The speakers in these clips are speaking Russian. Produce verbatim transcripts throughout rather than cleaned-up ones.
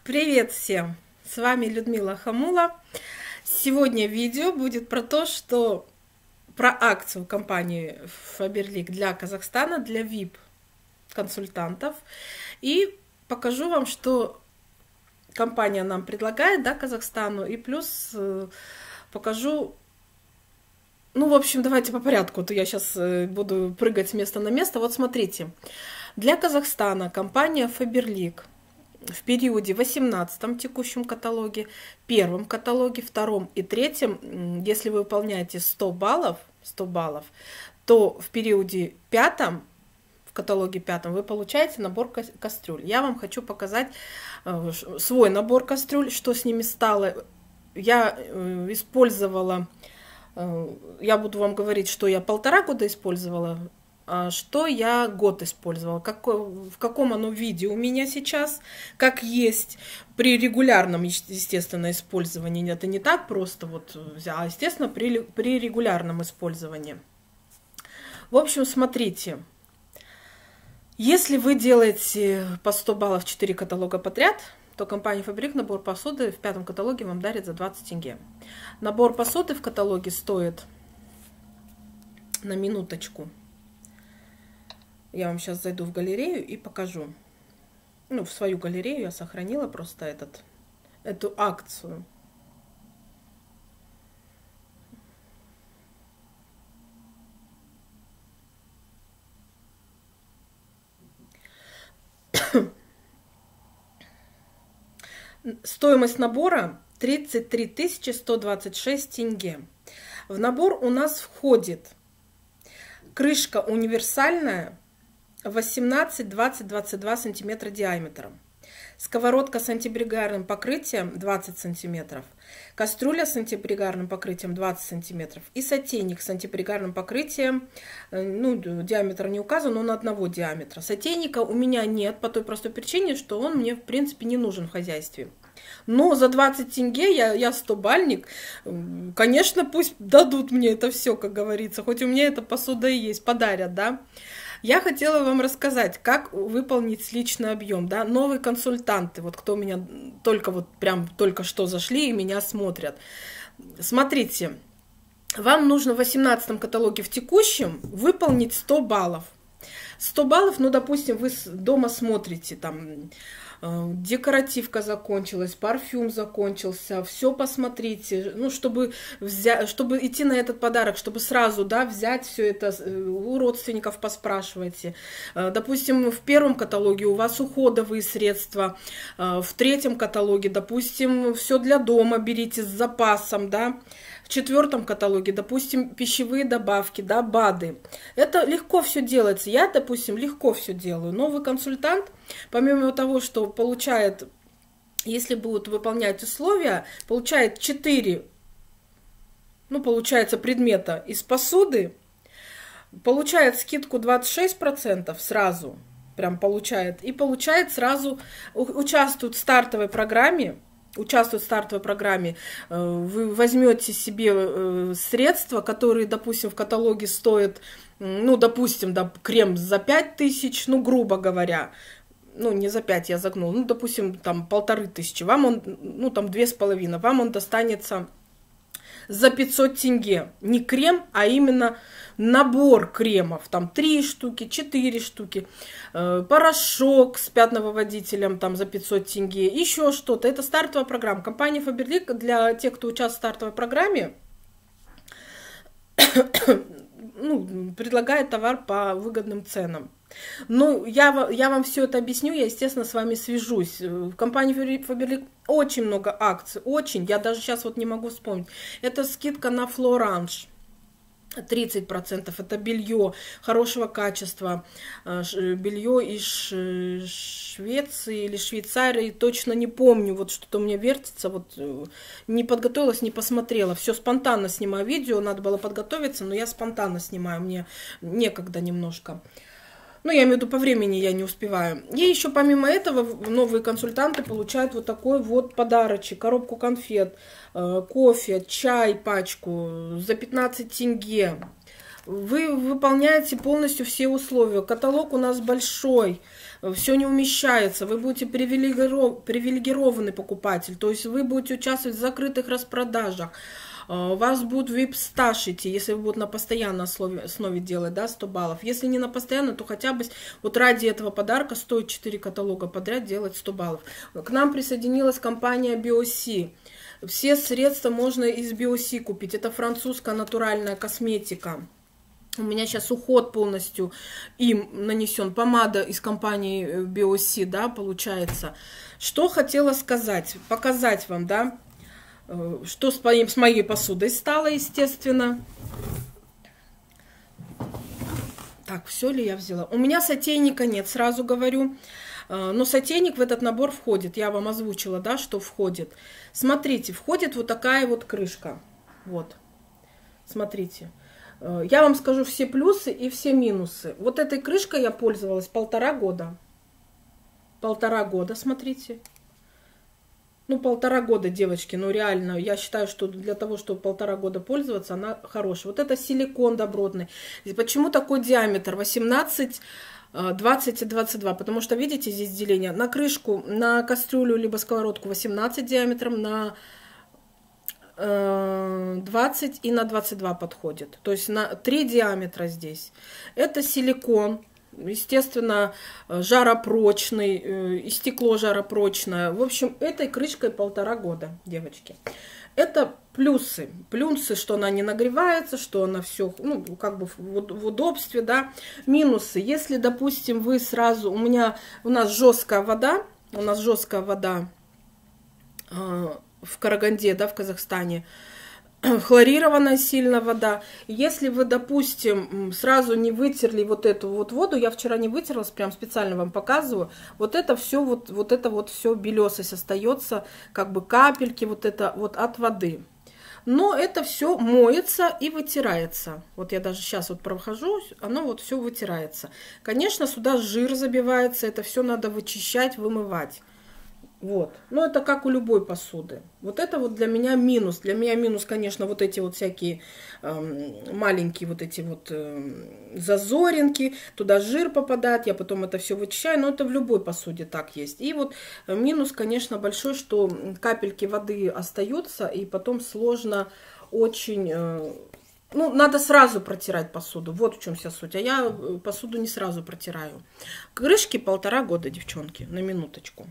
Привет всем! С вами Людмила Хамула. Сегодня видео будет про то, что про акцию компании Faberlic для Казахстана, для ви ай пи-консультантов. И покажу вам, что компания нам предлагает, да, Казахстану. И плюс покажу... Ну, в общем, давайте по порядку, а то я сейчас буду прыгать с места на место. Вот смотрите, для Казахстана компания Faberlic в периоде восемнадцатом текущем каталоге, первом каталоге, втором и третьем, если вы выполняете сто баллов, сто баллов, то в периоде пятом, в каталоге пятом, вы получаете набор кастрюль. Я вам хочу показать свой набор кастрюль, что с ними стало. Я использовала, я буду вам говорить, что я полтора года использовала, что я год использовала, какой, в каком оно виде у меня сейчас, как есть при регулярном, естественно, использовании. Это не так просто вот взяла, а, естественно, при, при регулярном использовании. В общем, смотрите, если вы делаете по сто баллов четыре каталога подряд, то компания Faberlic набор посуды в пятом каталоге вам дарит за двадцать тенге. Набор посуды в каталоге стоит, на минуточку, я вам сейчас зайду в галерею и покажу. Ну, в свою галерею я сохранила просто этот, эту акцию. Стоимость набора тридцать три тысячи сто двадцать шесть тенге. В набор у нас входит крышка универсальная восемнадцать, двадцать, двадцать два сантиметра диаметром, сковородка с антипригарным покрытием двадцать сантиметров, кастрюля с антипригарным покрытием двадцать сантиметров и сотейник с антипригарным покрытием, ну, диаметр не указан, но он одного диаметра. Сотейника у меня нет по той простой причине, что он мне в принципе не нужен в хозяйстве. Но за двадцать тенге я, я стобальник, конечно, пусть дадут мне это все, как говорится, хоть у меня эта посуда и есть, подарят, да. Я хотела вам рассказать, как выполнить личный объем, да, новые консультанты, вот кто меня только вот прям только что зашли и меня смотрят. Смотрите, вам нужно в восемнадцатом каталоге в текущем выполнить сто баллов. сто баллов, ну, допустим, вы дома смотрите, там, декоративка закончилась, парфюм закончился, все посмотрите, ну, чтобы взять, чтобы идти на этот подарок, чтобы сразу, да, взять все это, у родственников поспрашивайте. Допустим, в первом каталоге у вас уходовые средства, в третьем каталоге, допустим, все для дома берите с запасом, да. В четвертом каталоге, допустим, пищевые добавки, да, БАДы. Это легко все делается. Я, допустим, легко все делаю. Новый консультант, помимо того, что получает, если будут выполнять условия, получает четыре, ну, получается, предмета из посуды, получает скидку двадцать шесть процентов сразу, прям получает, и получает сразу, участвует в стартовой программе, участвует в стартовой программе, вы возьмете себе средства, которые, допустим, в каталоге стоят, ну, допустим, да, крем за пять тысяч, ну, грубо говоря, ну, не за пять я загнул, ну, допустим, там, полторы тысячи, вам он, ну, там, две с половиной, вам он достанется за пятьсот тенге. Не крем, а именно набор кремов. Там три штуки, четыре штуки. Э, порошок с пятновыводителем там за пятьсот тенге. Еще что-то. Это стартовая программа. Компания Faberlic для тех, кто участвует в стартовой программе, ну, предлагает товар по выгодным ценам. Ну, я, я вам все это объясню, я, естественно, с вами свяжусь. В компании Faberlic очень много акций, очень, я даже сейчас вот не могу вспомнить. Это скидка на Флоранж, тридцать процентов, это белье хорошего качества, белье из Швеции или Швейцарии, точно не помню, вот что-то у меня вертится, вот не подготовилась, не посмотрела, все спонтанно снимаю видео, надо было подготовиться, но я спонтанно снимаю, мне некогда немножко. Ну, я имею в виду, по времени я не успеваю. И еще помимо этого новые консультанты получают вот такой вот подарочек. Коробку конфет, кофе, чай, пачку за пятнадцать тенге. Вы выполняете полностью все условия. Каталог у нас большой. все не умещается, вы будете привилегированный покупатель, то есть вы будете участвовать в закрытых распродажах, у вас будут вип-стаж идти, если вы будете на постоянной основе, основе делать, да, сто баллов. Если не на постоянно, то хотя бы вот ради этого подарка стоит четыре каталога подряд делать сто баллов. К нам присоединилась компания би о си. Все средства можно из би о си купить. Это французская натуральная косметика. У меня сейчас уход полностью им нанесен. Помада из компании би о си, да, получается. Что хотела сказать, показать вам, да. Что с моей, с моей посудой стало, естественно. Так, все ли я взяла? У меня сотейника нет, сразу говорю. Но сотейник в этот набор входит. Я вам озвучила, да, что входит. Смотрите, входит вот такая вот крышка. Вот. Смотрите. Я вам скажу все плюсы и все минусы. Вот этой крышкой я пользовалась полтора года. Полтора года, смотрите. Ну, полтора года, девочки, ну реально, я считаю, что для того, чтобы полтора года пользоваться, она хорошая. Вот это силикон добротный. И почему такой диаметр? восемнадцать, двадцать и двадцать два. Потому что, видите, здесь деление. На крышку, на кастрюлю, либо сковородку восемнадцать диаметром, на двадцать и на двадцать два подходит. То есть на три диаметра здесь. Это силикон. Естественно, жаропрочный, и стекло жаропрочное. В общем, этой крышкой полтора года, девочки. Это плюсы. Плюсы, что она не нагревается, что она все, ну, как бы в, в удобстве, да. Минусы. Если, допустим, вы сразу... У меня, у нас жесткая вода, у нас жесткая вода э, в Караганде, да, в Казахстане. Хлорированная сильно вода. Если вы, допустим, сразу не вытерли вот эту вот воду, я вчера не вытерла, прям специально вам показываю, вот это все, вот, вот это вот все белесость остается, как бы капельки вот это вот от воды. Но это все моется и вытирается. Вот я даже сейчас вот прохожу, оно вот все вытирается. Конечно, сюда жир забивается, это все надо вычищать, вымывать. Вот. Но это как у любой посуды. Вот это вот для меня минус. Для меня минус, конечно, вот эти вот всякие э, маленькие вот эти вот э, зазоринки. Туда жир попадает, я потом это все вычищаю. Но это в любой посуде так есть. И вот минус, конечно, большой, что капельки воды остаются. И потом сложно очень... Э, ну, надо сразу протирать посуду. Вот в чем вся суть. А я посуду не сразу протираю. Крышки полтора года, девчонки, на минуточку.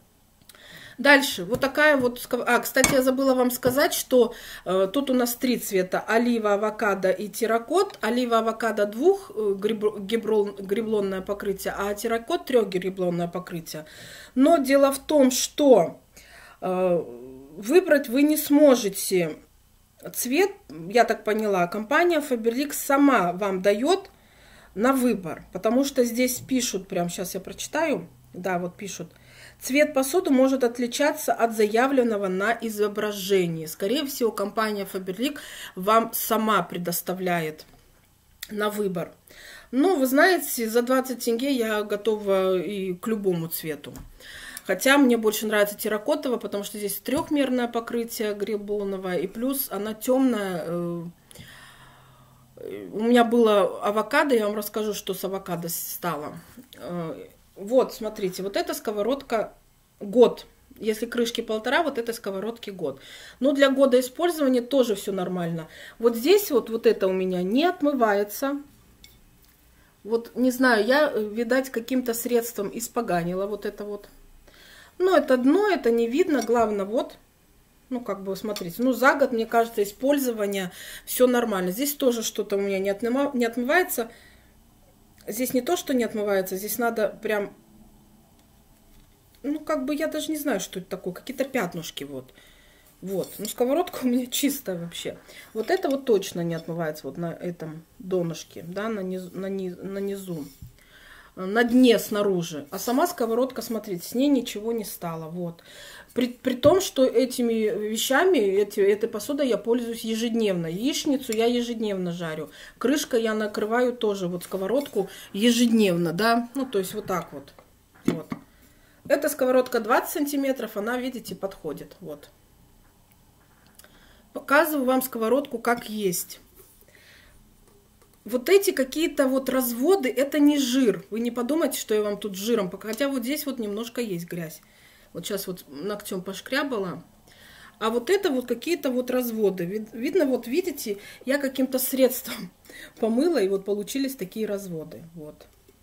Дальше, вот такая вот... А, кстати, я забыла вам сказать, что э, тут у нас три цвета. Олива, авокадо и терракот. Олива, авокадо двух греблонное покрытие, а терракот трехгреблонное покрытие. Но дело в том, что э, выбрать вы не сможете цвет, я так поняла, компания Faberlic сама вам дает на выбор. Потому что здесь пишут, прям сейчас я прочитаю, да, вот пишут. Цвет посуды может отличаться от заявленного на изображении. Скорее всего, компания Faberlic вам сама предоставляет на выбор. Но, вы знаете, за двадцать тенге я готова и к любому цвету. Хотя мне больше нравится терракотовая, потому что здесь трехмерное покрытие греблоновое. И плюс она темная. У меня было авокадо, я вам расскажу, что с авокадо стало. Вот, смотрите, вот эта сковородка год. Если крышки полтора, вот этой сковородки год. Но для года использования тоже все нормально. Вот здесь вот, вот это у меня не отмывается. Вот, не знаю, я, видать, каким-то средством испоганила вот это вот. Но это дно, это не видно. Главное, вот, ну, как бы, смотрите. Ну, за год, мне кажется, использования все нормально. Здесь тоже что-то у меня не, отмыва, не отмывается. Здесь не то, что не отмывается, здесь надо прям, ну, как бы, я даже не знаю, что это такое, какие-то пятнышки, вот. Вот, ну, сковородка у меня чистая вообще. Вот это вот точно не отмывается, вот на этом донышке, да, на, низ, на, низ, на низу, на дне снаружи. А сама сковородка, смотрите, с ней ничего не стало, вот. При, при том, что этими вещами, эти, этой посудой я пользуюсь ежедневно. Яичницу я ежедневно жарю. Крышкой я накрываю тоже, вот сковородку ежедневно, да. Ну, то есть вот так вот. Вот. Эта сковородка двадцать сантиметров, она, видите, подходит. Вот. Показываю вам сковородку как есть. вот эти какие-то вот разводы, это не жир. Вы не подумайте, что я вам тут жиром, хотя вот здесь вот немножко есть грязь. Вот сейчас вот ногтем пошкрябала. А вот это вот какие-то вот разводы. Видно, вот видите, я каким-то средством помыла, и вот получились такие разводы. Вот.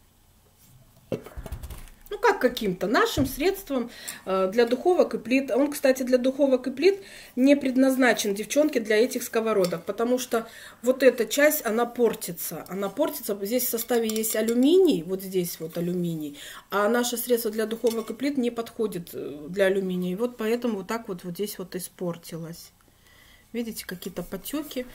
Ну, как каким-то нашим средством для духовок и плит. Он, кстати, для духовок и плит не предназначен, девчонки, для этих сковородок, потому что вот эта часть, она портится. Она портится. Здесь в составе есть алюминий, вот здесь вот алюминий, а наше средство для духовок и плит не подходит для алюминия. И вот поэтому вот так вот, вот здесь вот испортилось. Видите, какие-то потеки.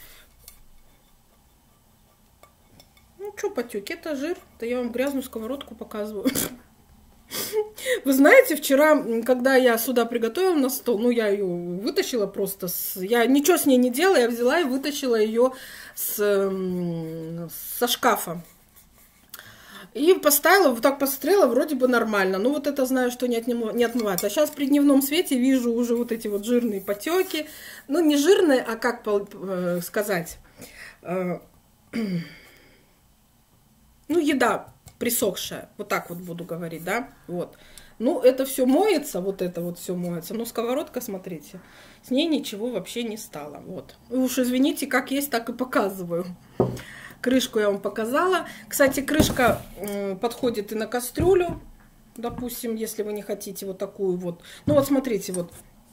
Ну, что потеки? Это жир. Да я вам грязную сковородку показываю. Вы знаете, вчера, когда я сюда приготовила на стол, ну, я ее вытащила просто, с, я ничего с ней не делала, я взяла и вытащила ее с, со шкафа. И поставила, вот так посмотрела, вроде бы нормально. Ну, вот это знаю, что не, отним, не отмывается. А сейчас при дневном свете вижу уже вот эти вот жирные потеки. Ну, не жирные, а как э, сказать, э, ну, еда присохшая, вот так вот буду говорить, да, вот. Ну, это все моется, вот это вот все моется, но сковородка, смотрите, с ней ничего вообще не стало, вот. Вы уж извините, как есть, так и показываю. Крышку я вам показала. Кстати, крышка э, подходит и на кастрюлю, допустим, если вы не хотите вот такую вот. Ну, вот смотрите, вот.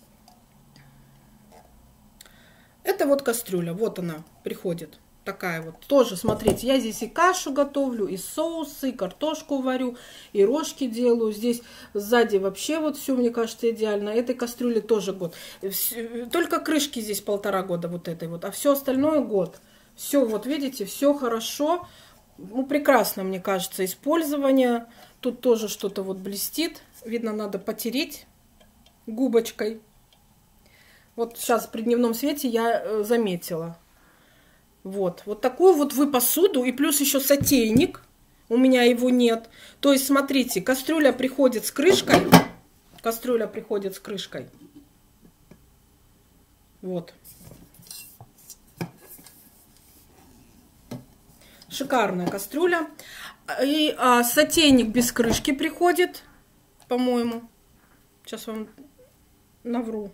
Это вот кастрюля, вот она приходит. Такая вот. Тоже, смотрите, я здесь и кашу готовлю, и соусы, и картошку варю, и рожки делаю. Здесь сзади вообще вот все, мне кажется, идеально. Этой кастрюле тоже год. Только крышки здесь полтора года вот этой вот, а все остальное год. Все, вот видите, все хорошо. Ну, прекрасно, мне кажется, использование. Тут тоже что-то вот блестит. Видно, надо потереть губочкой. Вот сейчас при дневном свете я заметила. Вот, вот такую вот вы посуду, и плюс еще сотейник, у меня его нет. То есть, смотрите, кастрюля приходит с крышкой, кастрюля приходит с крышкой, вот. Шикарная кастрюля. И а, сотейник без крышки приходит, по-моему. Сейчас вам навру.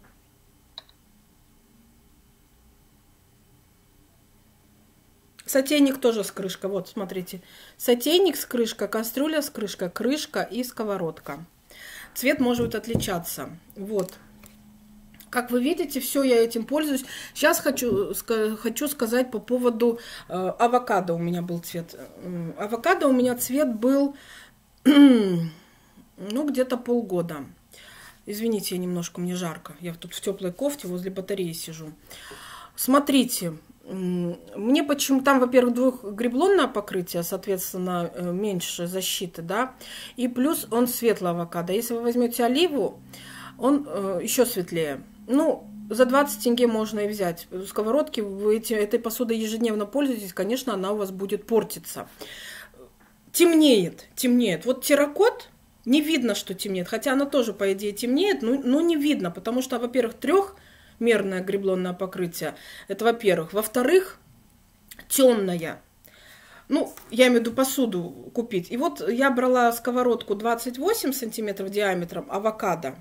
Сотейник тоже с крышкой. Вот, смотрите. Сотейник с крышкой, кастрюля с крышкой, крышка и сковородка. Цвет может отличаться. Вот. Как вы видите, все, я этим пользуюсь. Сейчас хочу, хочу сказать по поводу э, авокадо. У меня был цвет. Авокадо у меня цвет был, ну, где-то полгода. Извините, я немножко, мне жарко. Я тут в теплой кофте возле батареи сижу. Смотрите. Мне почему там, во-первых, двухгреблонное покрытие, соответственно, меньше защиты, да, и плюс он светлый авокадо. Если вы возьмете оливу, он э, еще светлее. Ну, за двадцать тенге можно и взять. Сковородки, вы эти, этой посудой ежедневно пользуетесь, конечно, она у вас будет портиться. Темнеет, темнеет. Вот терракот, не видно, что темнеет, хотя она тоже, по идее, темнеет, но, но не видно, потому что, во-первых, трех мерное греблонное покрытие. Это во-первых. Во-вторых, темная. Ну, я имею в виду посуду купить. И вот я брала сковородку двадцать восемь сантиметров диаметром, авокадо.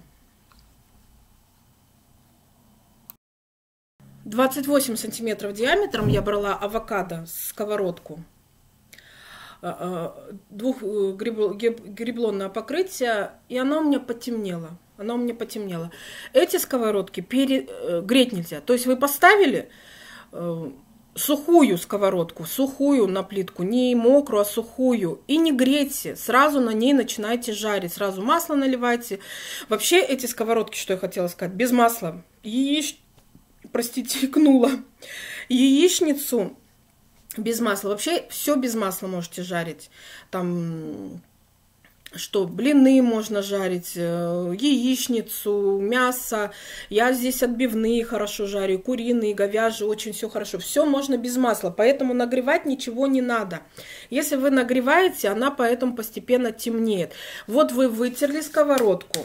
двадцать восемь сантиметров диаметром я брала авокадо, сковородку. Двухгреблонное покрытие, и она у меня потемнела. Она у меня потемнела. Эти сковородки перегреть нельзя. То есть вы поставили э, сухую сковородку, сухую на плитку, не мокрую, а сухую, и не грейте. Сразу на ней начинайте жарить. Сразу масло наливайте. Вообще эти сковородки, что я хотела сказать, без масла. Яич... Простите, икнула. Яичницу без масла. Вообще все без масла можете жарить. Там... Что, блины можно жарить, яичницу, мясо. Я здесь отбивные хорошо жарю, куриные, говяжьи, очень все хорошо. Все можно без масла, поэтому нагревать ничего не надо. Если вы нагреваете, она поэтому постепенно темнеет. Вот вы вытерли сковородку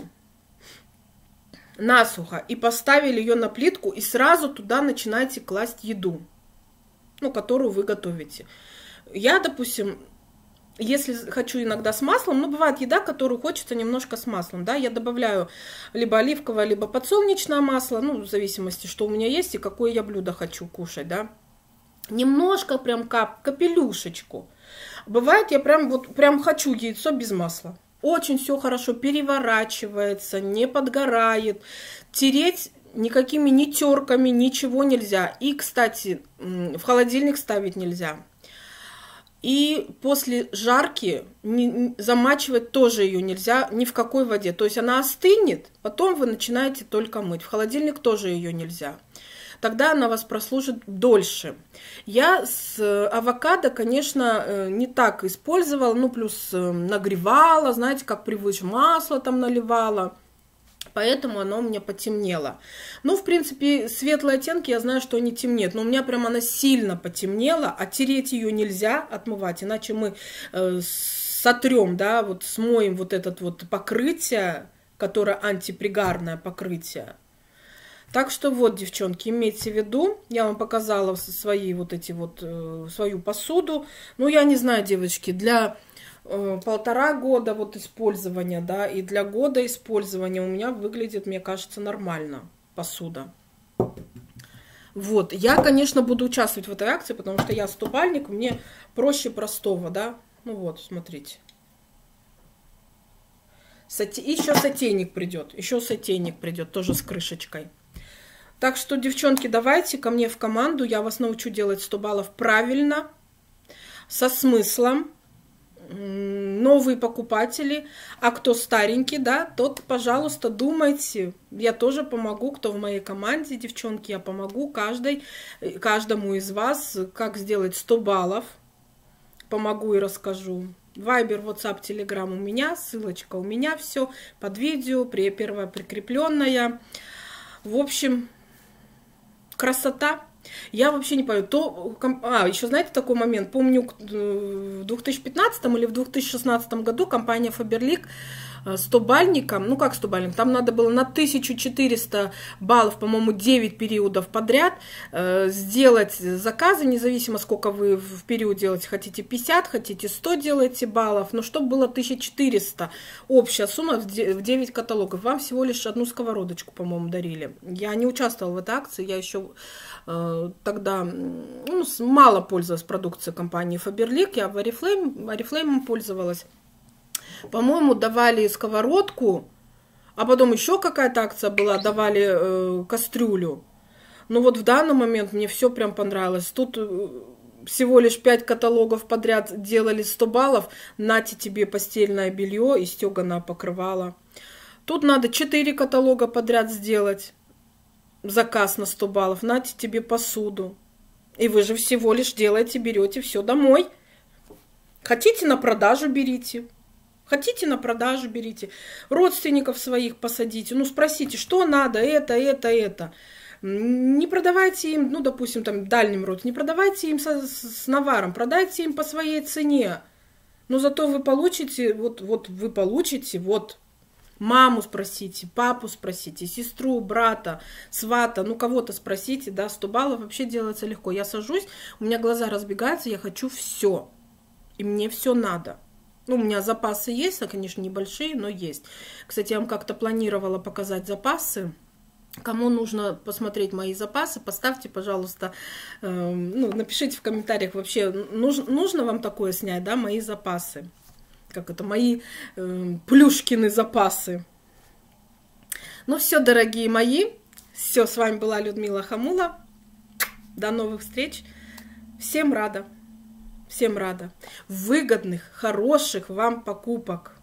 насухо и поставили ее на плитку, и сразу туда начинаете класть еду, ну, которую вы готовите. Я, допустим, если хочу иногда с маслом, ну, бывает еда, которую хочется немножко с маслом, да, я добавляю либо оливковое, либо подсолнечное масло, ну, в зависимости, что у меня есть и какое я блюдо хочу кушать, да. Немножко прям кап, капелюшечку. Бывает, я прям вот прям хочу яйцо без масла. Очень все хорошо переворачивается, не подгорает. Тереть никакими ни терками ничего нельзя. И, кстати, в холодильник ставить нельзя. И после жарки не, замачивать тоже ее нельзя ни в какой воде. То есть она остынет, потом вы начинаете только мыть. В холодильник тоже ее нельзя. Тогда она вас прослужит дольше. Я с авокадо, конечно, не так использовала, ну, плюс нагревала, знаете, как привычно, масло там наливала, поэтому оно у меня потемнело. Ну, в принципе, светлые оттенки, я знаю, что они темнеют, но у меня прям она сильно потемнела, а тереть ее нельзя отмывать, иначе мы э, сотрем, да, вот смоем вот это вот покрытие, которое антипригарное покрытие. Так что вот, девчонки, имейте в виду, я вам показала свои вот эти вот, э, свою посуду. Ну, я не знаю, девочки, для э, полтора года вот использования, да, и для года использования у меня выглядит, мне кажется, нормально посуда. Вот, я, конечно, буду участвовать в этой акции, потому что я стубальник, мне проще простого, да. Ну вот, смотрите. Соте... Еще сотейник придет, еще сотейник придет, тоже с крышечкой. Так что, девчонки, давайте ко мне в команду, я вас научу делать сто баллов правильно, со смыслом. Новые покупатели, а кто старенький, да, тот, пожалуйста, думайте, я тоже помогу, кто в моей команде, девчонки, я помогу каждой, каждому из вас, как сделать сто баллов, помогу и расскажу. Вайбер, WhatsApp, Telegram у меня, ссылочка у меня, все под видео, первая прикрепленная. В общем, красота. Я вообще не понимаю. То, а, еще знаете такой момент. Помню, в две тысячи пятнадцатом или в две тысячи шестнадцатом году компания Faberlic стобальником, ну как стобальник, там надо было на тысячу четыреста баллов, по-моему, девять периодов подряд э, сделать заказы, независимо сколько вы в период делаете, хотите пятьдесят, хотите сто делаете баллов, но чтобы было тысяча четыреста, общая сумма в девять каталогов, вам всего лишь одну сковородочку, по-моему, дарили. Я не участвовала в этой акции, я еще э, тогда ну, мало пользовалась продукцией компании Faberlic, я в Oriflame, Oriflame пользовалась. По-моему, давали сковородку, а потом еще какая-то акция была, давали э, кастрюлю. Но вот в данный момент мне все прям понравилось. Тут э, всего лишь пять каталогов подряд делали сто баллов. Нате тебе постельное белье и стеганое покрывало. Тут надо четыре каталога подряд сделать. Заказ на сто баллов. Нате тебе посуду. И вы же всего лишь делаете, берете все домой. Хотите на продажу, берите. Хотите на продажу, берите. Родственников своих посадите. Ну, спросите, что надо, это, это, это. Не продавайте им, ну, допустим, там, дальним родственникам, не продавайте им со, с наваром, продайте им по своей цене. Но зато вы получите, вот, вот вы получите, вот, маму спросите, папу спросите, сестру, брата, свата, ну, кого-то спросите, да, сто баллов вообще делается легко. Я сажусь, у меня глаза разбегаются, я хочу все. И мне все надо. Ну, у меня запасы есть, а, конечно, небольшие, но есть. Кстати, я вам как-то планировала показать запасы. Кому нужно посмотреть мои запасы, поставьте, пожалуйста, э, ну, напишите в комментариях вообще, нужно, нужно вам такое снять, да, мои запасы. Как это, мои э, плюшкины запасы. Ну, все, дорогие мои. Все, с вами была Людмила Хамула. До новых встреч. Всем рада. Всем рада. Выгодных, хороших вам покупок.